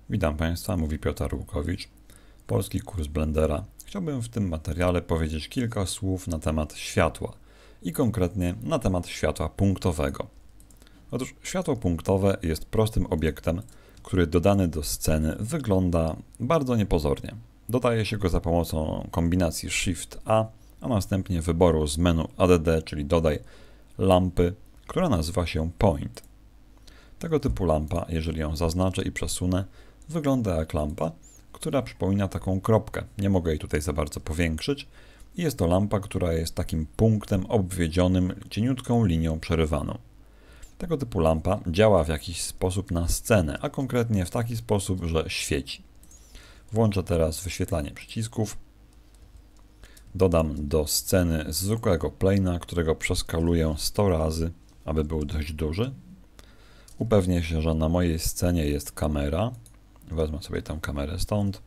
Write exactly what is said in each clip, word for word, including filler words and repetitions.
Witam Państwa, mówi Piotr Łukowicz, polski kurs Blendera. Chciałbym w tym materiale powiedzieć kilka słów na temat światła i konkretnie na temat światła punktowego. Otóż światło punktowe jest prostym obiektem, który dodany do sceny wygląda bardzo niepozornie. Dodaje się go za pomocą kombinacji Shift A, a następnie wyboru z menu A D D, czyli dodaj lampy, która nazywa się Point. Tego typu lampa, jeżeli ją zaznaczę i przesunę, wygląda jak lampa, która przypomina taką kropkę. Nie mogę jej tutaj za bardzo powiększyć. I jest to lampa, która jest takim punktem obwiedzionym cieniutką linią przerywaną. Tego typu lampa działa w jakiś sposób na scenę, a konkretnie w taki sposób, że świeci. Włączę teraz wyświetlanie przycisków. Dodam do sceny zwykłego plana, którego przeskaluję sto razy, aby był dość duży. Upewnię się, że na mojej scenie jest kamera. Wezmę sobie tę kamerę stąd.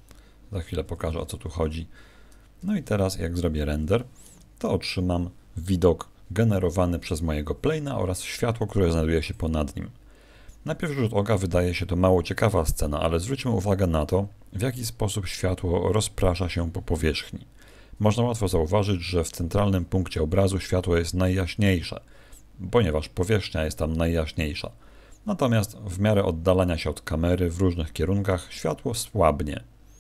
Za chwilę pokażę, o co tu chodzi. No i teraz, jak zrobię render, to otrzymam widok generowany przez mojego plana oraz światło, które znajduje się ponad nim. Na pierwszy rzut oka wydaje się to mało ciekawa scena, ale zwróćmy uwagę na to, w jaki sposób światło rozprasza się po powierzchni. Można łatwo zauważyć, że w centralnym punkcie obrazu światło jest najjaśniejsze, ponieważ powierzchnia jest tam najjaśniejsza. Natomiast w miarę oddalania się od kamery w różnych kierunkach światło słabnie.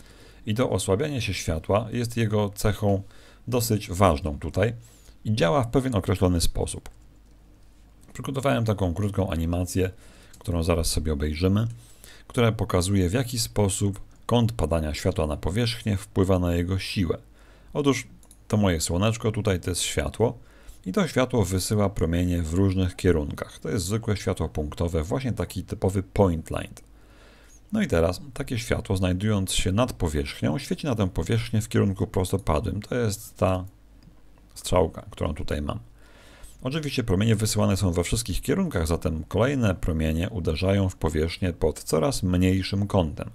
I to osłabianie się światła jest jego cechą dosyć ważną tutaj i działa w pewien określony sposób. Przygotowałem taką krótką animację, którą zaraz sobie obejrzymy, która pokazuje, w jaki sposób kąt padania światła na powierzchnię wpływa na jego siłę. Otóż to moje słoneczko tutaj to jest światło i to światło wysyła promienie w różnych kierunkach. To jest zwykłe światło punktowe, właśnie taki typowy point light. No i teraz takie światło, znajdując się nad powierzchnią, świeci na tę powierzchnię w kierunku prostopadłym. To jest ta strzałka, którą tutaj mam. Oczywiście promienie wysyłane są we wszystkich kierunkach, zatem kolejne promienie uderzają w powierzchnię pod coraz mniejszym kątem.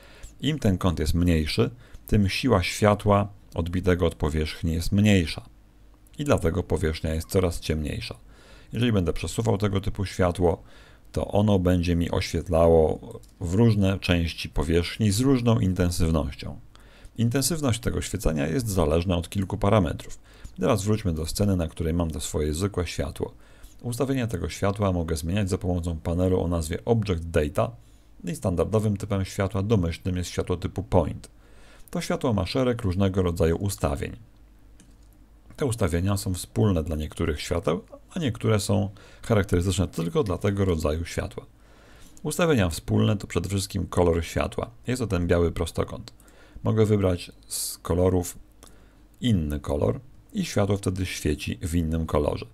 Im ten kąt jest mniejszy, tym siła światła odbitego od powierzchni jest mniejsza. I dlatego powierzchnia jest coraz ciemniejsza. Jeżeli będę przesuwał tego typu światło, to ono będzie mi oświetlało w różne części powierzchni z różną intensywnością. Intensywność tego świecenia jest zależna od kilku parametrów. Teraz wróćmy do sceny, na której mam to swoje zwykłe światło. Ustawienia tego światła mogę zmieniać za pomocą panelu o nazwie Object Data i standardowym typem światła domyślnym jest światło typu Point. To światło ma szereg różnego rodzaju ustawień. Te ustawienia są wspólne dla niektórych świateł, a niektóre są charakterystyczne tylko dla tego rodzaju światła. Ustawienia wspólne to przede wszystkim kolor światła. Jest to ten biały prostokąt. Mogę wybrać z kolorów inny kolor i światło wtedy świeci w innym kolorze.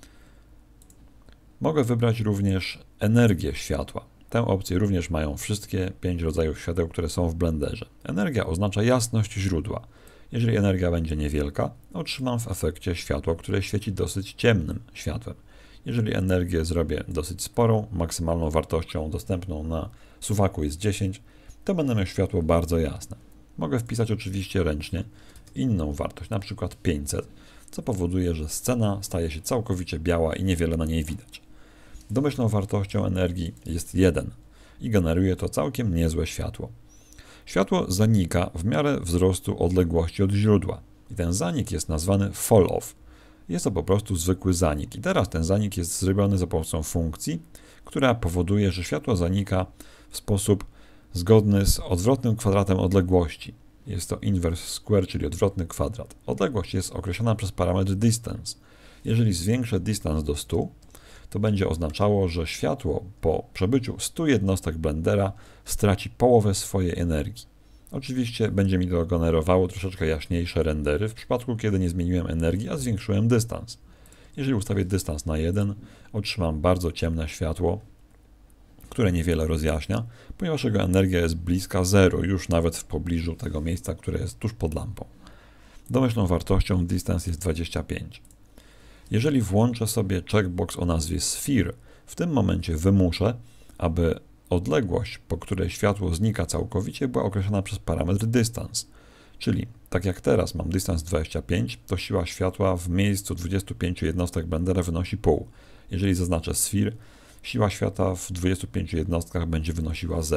Mogę wybrać również energię światła. Tę opcję również mają wszystkie pięć rodzajów świateł, które są w Blenderze. Energia oznacza jasność źródła. Jeżeli energia będzie niewielka, otrzymam w efekcie światło, które świeci dosyć ciemnym światłem. Jeżeli energię zrobię dosyć sporą, maksymalną wartością dostępną na suwaku jest dziesięć, to będę miał światło bardzo jasne. Mogę wpisać oczywiście ręcznie inną wartość, na przykład pięćset, co powoduje, że scena staje się całkowicie biała i niewiele na niej widać. Domyślną wartością energii jest jeden i generuje to całkiem niezłe światło. Światło zanika w miarę wzrostu odległości od źródła i ten zanik jest nazwany fall off. Jest to po prostu zwykły zanik i teraz ten zanik jest zrobiony za pomocą funkcji, która powoduje, że światło zanika w sposób zgodny z odwrotnym kwadratem odległości. Jest to inverse square, czyli odwrotny kwadrat. Odległość jest określona przez parametr distance. Jeżeli zwiększę dystans do stu, to będzie oznaczało, że światło po przebyciu stu jednostek Blendera straci połowę swojej energii. Oczywiście będzie mi to generowało troszeczkę jaśniejsze rendery w przypadku, kiedy nie zmieniłem energii, a zwiększyłem dystans. Jeżeli ustawię dystans na jeden, otrzymam bardzo ciemne światło, które niewiele rozjaśnia, ponieważ jego energia jest bliska zero, już nawet w pobliżu tego miejsca, które jest tuż pod lampą. Domyślną wartością dystans jest dwadzieścia pięć. Jeżeli włączę sobie checkbox o nazwie Sphere, w tym momencie wymuszę, aby odległość, po której światło znika całkowicie, była określona przez parametr dystans. Czyli, tak jak teraz mam dystans dwadzieścia pięć, to siła światła w miejscu dwudziestu pięciu jednostek Blendera wynosi pół. Jeżeli zaznaczę Sphere, siła światła w dwudziestu pięciu jednostkach będzie wynosiła zero.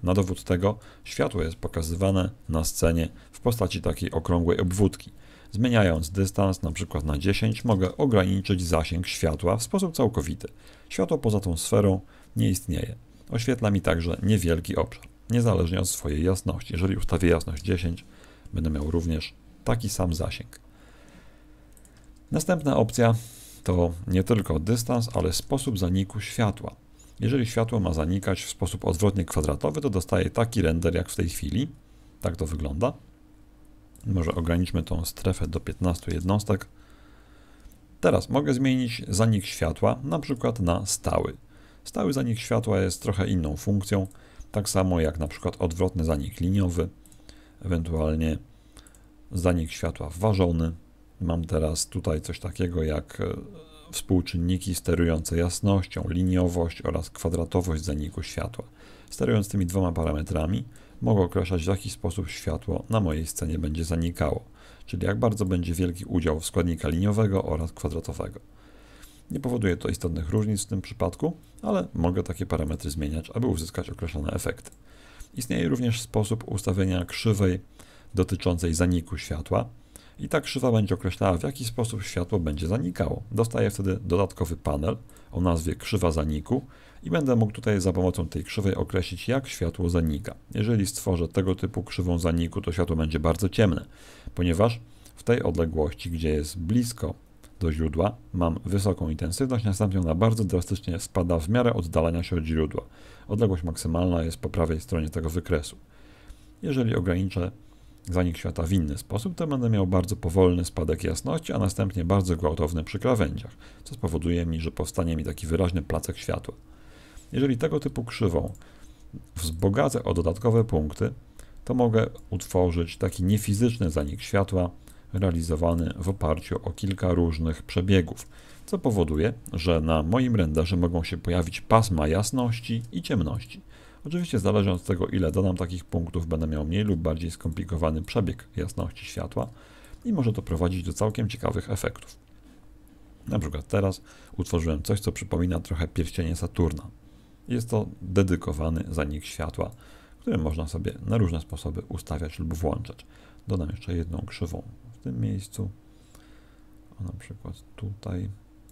Na dowód tego światło jest pokazywane na scenie w postaci takiej okrągłej obwódki. Zmieniając dystans na przykład na dziesięć mogę ograniczyć zasięg światła w sposób całkowity. Światło poza tą sferą nie istnieje. Oświetla mi także niewielki obszar, niezależnie od swojej jasności. Jeżeli ustawię jasność dziesięć, będę miał również taki sam zasięg. Następna opcja to nie tylko dystans, ale sposób zaniku światła. Jeżeli światło ma zanikać w sposób odwrotnie kwadratowy, to dostaję taki render jak w tej chwili. Tak to wygląda. Może ograniczmy tą strefę do piętnastu jednostek. Teraz mogę zmienić zanik światła na przykład na stały. Stały zanik światła jest trochę inną funkcją, tak samo jak na przykład odwrotny zanik liniowy, ewentualnie zanik światła ważony. Mam teraz tutaj coś takiego jak współczynniki sterujące jasnością, liniowość oraz kwadratowość zaniku światła. Sterując tymi dwoma parametrami mogę określać, w jaki sposób światło na mojej scenie będzie zanikało, czyli jak bardzo będzie wielki udział składnika liniowego oraz kwadratowego. Nie powoduje to istotnych różnic w tym przypadku, ale mogę takie parametry zmieniać, aby uzyskać określone efekty. Istnieje również sposób ustawienia krzywej dotyczącej zaniku światła i ta krzywa będzie określała, w jaki sposób światło będzie zanikało. Dostaję wtedy dodatkowy panel o nazwie krzywa zaniku i będę mógł tutaj za pomocą tej krzywej określić, jak światło zanika. Jeżeli stworzę tego typu krzywą zaniku, to światło będzie bardzo ciemne, ponieważ w tej odległości, gdzie jest blisko do źródła, mam wysoką intensywność, następnie ona bardzo drastycznie spada w miarę oddalania się od źródła. Odległość maksymalna jest po prawej stronie tego wykresu. Jeżeli ograniczę zanik światła w inny sposób, to będę miał bardzo powolny spadek jasności, a następnie bardzo gwałtowny przy krawędziach, co spowoduje mi, że powstanie mi taki wyraźny placek światła. Jeżeli tego typu krzywą wzbogacę o dodatkowe punkty, to mogę utworzyć taki niefizyczny zanik światła realizowany w oparciu o kilka różnych przebiegów, co powoduje, że na moim renderze mogą się pojawić pasma jasności i ciemności. Oczywiście zależy od tego, ile dodam takich punktów, będę miał mniej lub bardziej skomplikowany przebieg jasności światła i może to prowadzić do całkiem ciekawych efektów. Na przykład teraz utworzyłem coś, co przypomina trochę pierścienie Saturna. Jest to dedykowany zanik światła, który można sobie na różne sposoby ustawiać lub włączać. Dodam jeszcze jedną krzywą w tym miejscu, o, na przykład tutaj.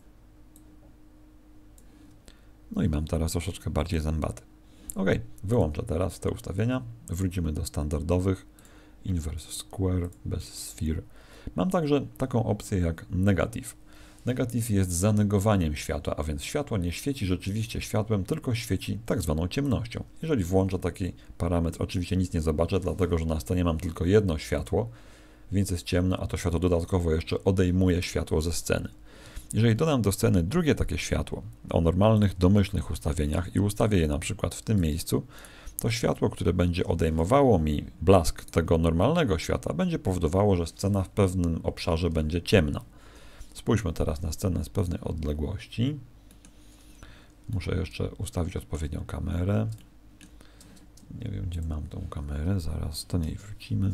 No i mam teraz troszeczkę bardziej zębaty. Ok, wyłączę teraz te ustawienia, wrócimy do standardowych, inverse square bez sphere. Mam także taką opcję jak negative. Negative jest zanegowaniem światła, a więc światło nie świeci rzeczywiście światłem, tylko świeci tak zwaną ciemnością. Jeżeli włączę taki parametr, oczywiście nic nie zobaczę, dlatego że na scenie mam tylko jedno światło, więc jest ciemno, a to światło dodatkowo jeszcze odejmuje światło ze sceny. Jeżeli dodam do sceny drugie takie światło o normalnych, domyślnych ustawieniach i ustawię je na przykład w tym miejscu, to światło, które będzie odejmowało mi blask tego normalnego światła, będzie powodowało, że scena w pewnym obszarze będzie ciemna. Spójrzmy teraz na scenę z pewnej odległości. Muszę jeszcze ustawić odpowiednią kamerę. Nie wiem, gdzie mam tą kamerę, zaraz do niej wrócimy.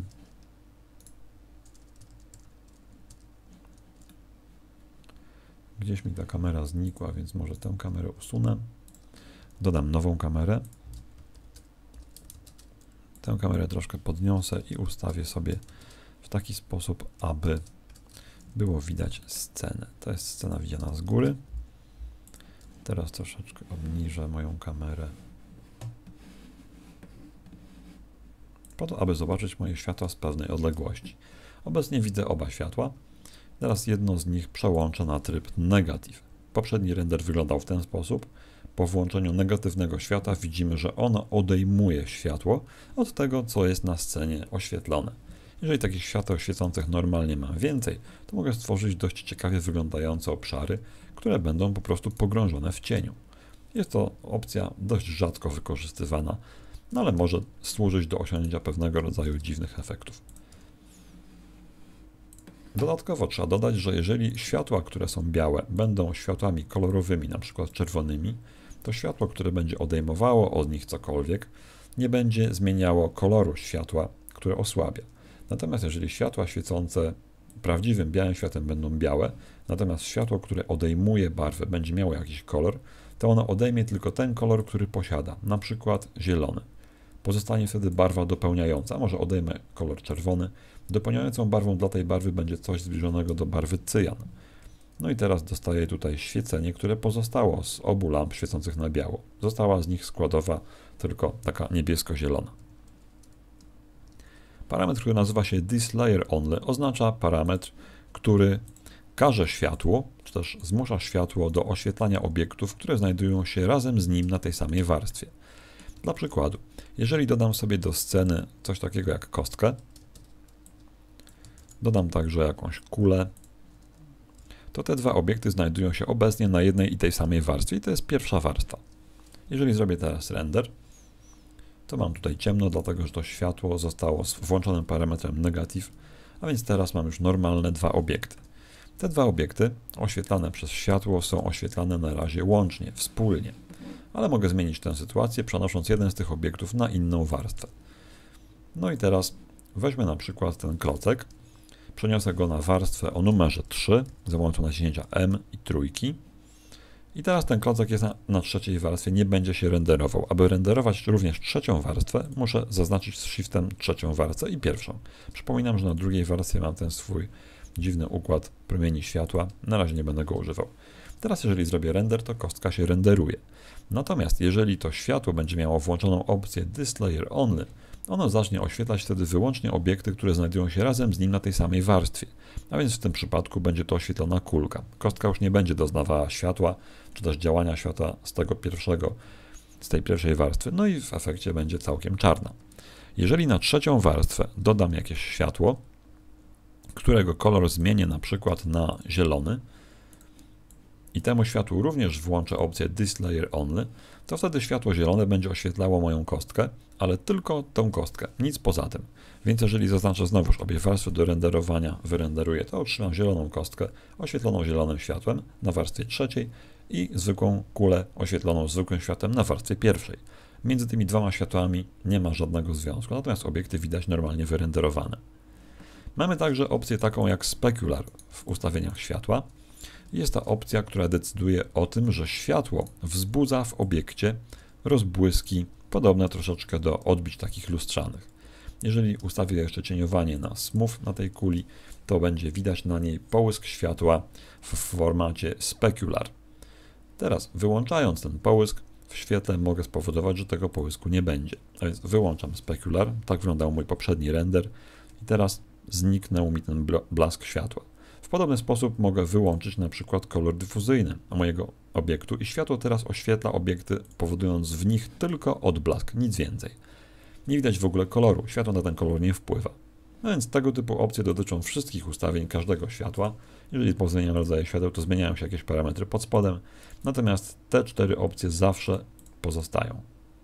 Gdzieś mi ta kamera znikła, więc może tę kamerę usunę. Dodam nową kamerę. Tę kamerę troszkę podniosę i ustawię sobie w taki sposób, aby było widać scenę. To jest scena widziana z góry. Teraz troszeczkę obniżę moją kamerę, po to, aby zobaczyć moje światła z pewnej odległości. Obecnie widzę oba światła. Teraz jedno z nich przełączę na tryb negative. Poprzedni render wyglądał w ten sposób. Po włączeniu negatywnego światła widzimy, że ono odejmuje światło od tego, co jest na scenie oświetlone. Jeżeli takich świateł świecących normalnie mam więcej, to mogę stworzyć dość ciekawie wyglądające obszary, które będą po prostu pogrążone w cieniu. Jest to opcja dość rzadko wykorzystywana, no ale może służyć do osiągnięcia pewnego rodzaju dziwnych efektów. Dodatkowo trzeba dodać, że jeżeli światła, które są białe, będą światłami kolorowymi, na przykład czerwonymi, to światło, które będzie odejmowało od nich cokolwiek, nie będzie zmieniało koloru światła, które osłabia. Natomiast jeżeli światła świecące prawdziwym białym światłem będą białe, natomiast światło, które odejmuje barwę, będzie miało jakiś kolor, to ono odejmie tylko ten kolor, który posiada, na przykład zielony. Pozostanie wtedy barwa dopełniająca. Może odejmę kolor czerwony. Dopełniającą barwą dla tej barwy będzie coś zbliżonego do barwy cyjan. No i teraz dostaję tutaj świecenie, które pozostało z obu lamp świecących na biało. Została z nich składowa tylko taka niebiesko-zielona. Parametr, który nazywa się ThisLayerOnly, oznacza parametr, który każe światło, czy też zmusza światło do oświetlania obiektów, które znajdują się razem z nim na tej samej warstwie. Dla przykładu, jeżeli dodam sobie do sceny coś takiego jak kostkę, dodam także jakąś kulę, to te dwa obiekty znajdują się obecnie na jednej i tej samej warstwie i to jest pierwsza warstwa. Jeżeli zrobię teraz render, to mam tutaj ciemno, dlatego że to światło zostało z włączonym parametrem negative, a więc teraz mam już normalne dwa obiekty. Te dwa obiekty oświetlane przez światło są oświetlane na razie łącznie, wspólnie, ale mogę zmienić tę sytuację, przenosząc jeden z tych obiektów na inną warstwę. No i teraz weźmy na przykład ten klocek, przeniosę go na warstwę o numerze trzy, za pomocą naciśnięcia M i trójki. I teraz ten klocek jest na, na trzeciej warstwie, nie będzie się renderował. Aby renderować również trzecią warstwę, muszę zaznaczyć z shiftem trzecią warstwę i pierwszą. Przypominam, że na drugiej warstwie mam ten swój dziwny układ promieni światła. Na razie nie będę go używał. Teraz jeżeli zrobię render, to kostka się renderuje. Natomiast jeżeli to światło będzie miało włączoną opcję ThisLayerOnly, ono zacznie oświetlać wtedy wyłącznie obiekty, które znajdują się razem z nim na tej samej warstwie. A więc w tym przypadku będzie to oświetlona kulka. Kostka już nie będzie doznawała światła, czy też działania światła z tego pierwszego, z tej pierwszej warstwy, no i w efekcie będzie całkiem czarna. Jeżeli na trzecią warstwę dodam jakieś światło, którego kolor zmienię na przykład na zielony, i temu światłu również włączę opcję ThisLayerOnly, to wtedy światło zielone będzie oświetlało moją kostkę, ale tylko tą kostkę, nic poza tym. Więc jeżeli zaznaczę znowuż obie warstwy do renderowania, wyrenderuję, to otrzymam zieloną kostkę oświetloną zielonym światłem na warstwie trzeciej i zwykłą kulę oświetloną zwykłym światłem na warstwie pierwszej. Między tymi dwoma światłami nie ma żadnego związku, natomiast obiekty widać normalnie wyrenderowane. Mamy także opcję taką jak Specular w ustawieniach światła. Jest to opcja, która decyduje o tym, że światło wzbudza w obiekcie rozbłyski podobne troszeczkę do odbić takich lustrzanych. Jeżeli ustawię jeszcze cieniowanie na smooth na tej kuli, to będzie widać na niej połysk światła w formacie Specular. Teraz wyłączając ten połysk w świetle mogę spowodować, że tego połysku nie będzie. A więc wyłączam Specular, tak wyglądał mój poprzedni render i teraz zniknął mi ten blask światła. W podobny sposób mogę wyłączyć na przykład kolor dyfuzyjny mojego obiektu i światło teraz oświetla obiekty, powodując w nich tylko odblask, nic więcej. Nie widać w ogóle koloru, światło na ten kolor nie wpływa. No więc tego typu opcje dotyczą wszystkich ustawień każdego światła. Jeżeli pozmieniam rodzaje świateł, to zmieniają się jakieś parametry pod spodem, natomiast te cztery opcje zawsze pozostają.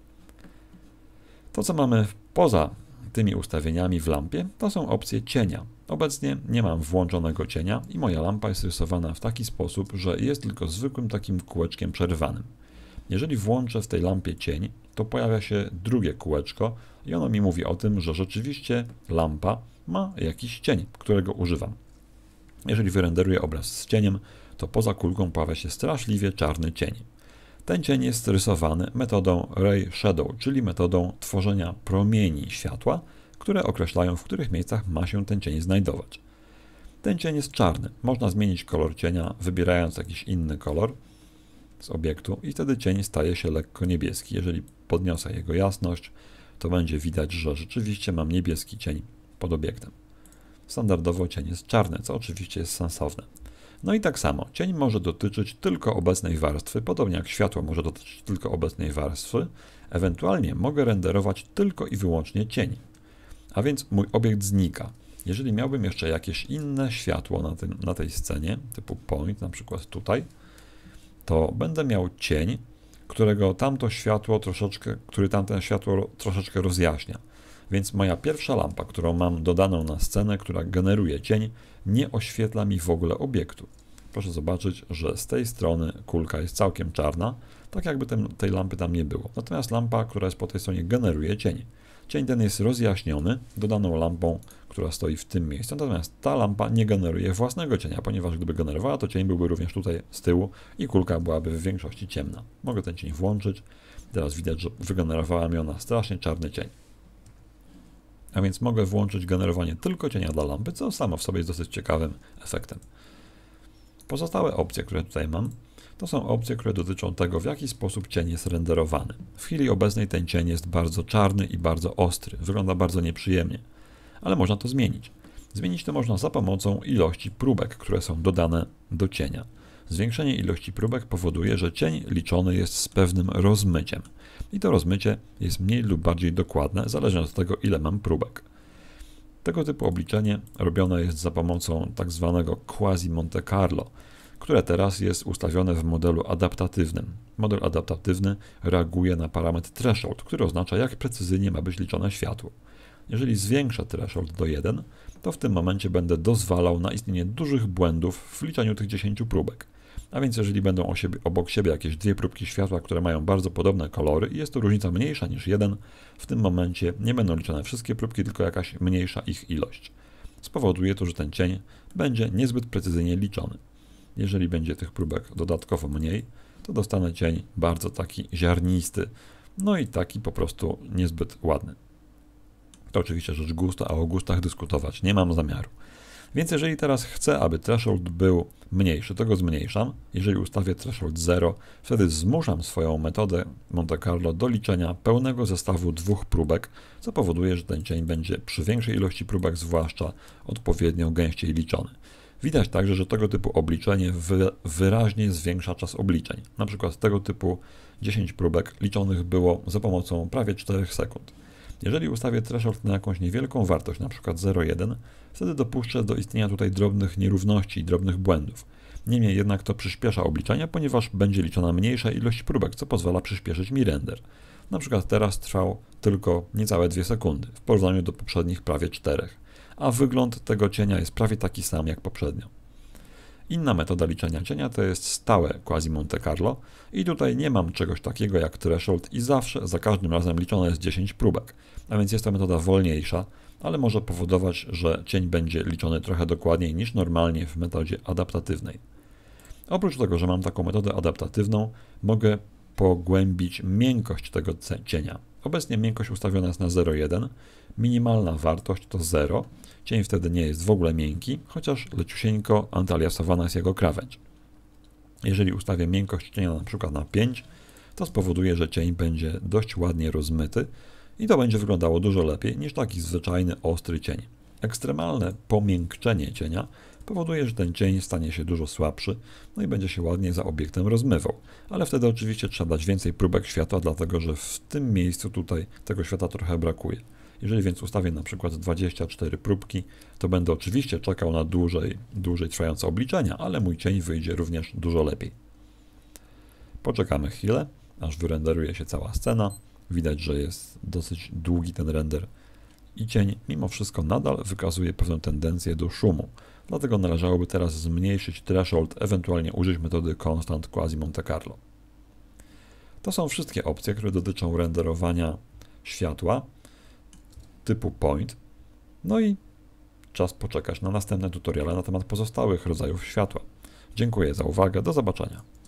To, co mamy poza tymi ustawieniami w lampie, to są opcje cienia. Obecnie nie mam włączonego cienia i moja lampa jest rysowana w taki sposób, że jest tylko zwykłym takim kółeczkiem przerywanym. Jeżeli włączę w tej lampie cień, to pojawia się drugie kółeczko i ono mi mówi o tym, że rzeczywiście lampa ma jakiś cień, którego używam. Jeżeli wyrenderuję obraz z cieniem, to poza kulką pojawia się straszliwie czarny cień. Ten cień jest rysowany metodą Ray Shadow, czyli metodą tworzenia promieni światła, które określają, w których miejscach ma się ten cień znajdować. Ten cień jest czarny. Można zmienić kolor cienia, wybierając jakiś inny kolor z obiektu i wtedy cień staje się lekko niebieski. Jeżeli podniosę jego jasność, to będzie widać, że rzeczywiście mam niebieski cień pod obiektem. Standardowo cień jest czarny, co oczywiście jest sensowne. No i tak samo, cień może dotyczyć tylko obecnej warstwy, podobnie jak światło może dotyczyć tylko obecnej warstwy. Ewentualnie mogę renderować tylko i wyłącznie cień. A więc mój obiekt znika. Jeżeli miałbym jeszcze jakieś inne światło na, tym, na tej scenie, typu point, na przykład tutaj, to będę miał cień, którego tamto światło troszeczkę, który tamte światło troszeczkę rozjaśnia. Więc moja pierwsza lampa, którą mam dodaną na scenę, która generuje cień, nie oświetla mi w ogóle obiektu. Proszę zobaczyć, że z tej strony kulka jest całkiem czarna, tak jakby tem, tej lampy tam nie było. Natomiast lampa, która jest po tej stronie, generuje cień. Cień ten jest rozjaśniony dodaną lampą, która stoi w tym miejscu, natomiast ta lampa nie generuje własnego cienia, ponieważ gdyby generowała, to cień byłby również tutaj z tyłu i kulka byłaby w większości ciemna. Mogę ten cień włączyć Teraz widać, że wygenerowała mi ona strasznie czarny cień. A więc mogę włączyć generowanie tylko cienia dla lampy, co samo w sobie jest dosyć ciekawym efektem. Pozostałe opcje, które tutaj mam, to są opcje, które dotyczą tego, w jaki sposób cień jest renderowany. W chwili obecnej ten cień jest bardzo czarny i bardzo ostry, wygląda bardzo nieprzyjemnie, ale można to zmienić. Zmienić to można za pomocą ilości próbek, które są dodane do cienia. Zwiększenie ilości próbek powoduje, że cień liczony jest z pewnym rozmyciem. I to rozmycie jest mniej lub bardziej dokładne, zależnie od tego, ile mam próbek. Tego typu obliczenie robione jest za pomocą tak zwanego quasi Monte Carlo, które teraz jest ustawione w modelu adaptatywnym. Model adaptatywny reaguje na parametr threshold, który oznacza, jak precyzyjnie ma być liczone światło. Jeżeli zwiększę threshold do jeden, to w tym momencie będę dozwalał na istnienie dużych błędów w liczeniu tych dziesięciu próbek. A więc jeżeli będą o siebie, obok siebie jakieś dwie próbki światła, które mają bardzo podobne kolory i jest to różnica mniejsza niż jeden, w tym momencie nie będą liczone wszystkie próbki, tylko jakaś mniejsza ich ilość. Spowoduje to, że ten cień będzie niezbyt precyzyjnie liczony. Jeżeli będzie tych próbek dodatkowo mniej, to dostanę cień bardzo taki ziarnisty, no i taki po prostu niezbyt ładny. To oczywiście rzecz gustu, a o gustach dyskutować nie mam zamiaru. Więc jeżeli teraz chcę, aby threshold był mniejszy, to go zmniejszam. Jeżeli ustawię threshold zero, wtedy zmuszam swoją metodę Monte Carlo do liczenia pełnego zestawu dwóch próbek, co powoduje, że ten cień będzie przy większej ilości próbek zwłaszcza odpowiednio gęściej liczony. Widać także, że tego typu obliczenie wy, wyraźnie zwiększa czas obliczeń. Na przykład tego typu dziesięć próbek liczonych było za pomocą prawie czterech sekund. Jeżeli ustawię threshold na jakąś niewielką wartość, na przykład zero przecinek jeden, wtedy dopuszczę do istnienia tutaj drobnych nierówności i drobnych błędów. Niemniej jednak to przyspiesza obliczenia, ponieważ będzie liczona mniejsza ilość próbek, co pozwala przyspieszyć mi render. Na przykład teraz trwał tylko niecałe dwie sekundy, w porównaniu do poprzednich prawie czterech, a wygląd tego cienia jest prawie taki sam jak poprzednio. Inna metoda liczenia cienia to jest stałe quasi Monte Carlo i tutaj nie mam czegoś takiego jak threshold i zawsze, za każdym razem liczone jest dziesięć próbek, a więc jest to metoda wolniejsza, ale może powodować, że cień będzie liczony trochę dokładniej niż normalnie w metodzie adaptatywnej. Oprócz tego, że mam taką metodę adaptatywną, mogę pogłębić miękkość tego cienia. Obecnie miękkość ustawiona jest na zero przecinek jeden, minimalna wartość to zero, cień wtedy nie jest w ogóle miękki, chociaż leciusieńko antyaliasowana jest jego krawędź. Jeżeli ustawię miękkość cienia na przykład na pięć, to spowoduje, że cień będzie dość ładnie rozmyty i to będzie wyglądało dużo lepiej niż taki zwyczajny, ostry cień. Ekstremalne pomiękczenie cienia powoduje, że ten cień stanie się dużo słabszy, no i będzie się ładnie za obiektem rozmywał. Ale wtedy oczywiście trzeba dać więcej próbek światła, dlatego że w tym miejscu tutaj tego światła trochę brakuje. Jeżeli więc ustawię na przykład dwadzieścia cztery próbki, to będę oczywiście czekał na dłużej, dłużej trwające obliczenia, ale mój cień wyjdzie również dużo lepiej. Poczekamy chwilę, aż wyrenderuje się cała scena. Widać, że jest dosyć długi ten render i cień mimo wszystko nadal wykazuje pewną tendencję do szumu. Dlatego należałoby teraz zmniejszyć threshold, ewentualnie użyć metody Constant Quasi Monte Carlo. To są wszystkie opcje, które dotyczą renderowania światła typu point. No i czas poczekać na następne tutoriale na temat pozostałych rodzajów światła. Dziękuję za uwagę, do zobaczenia.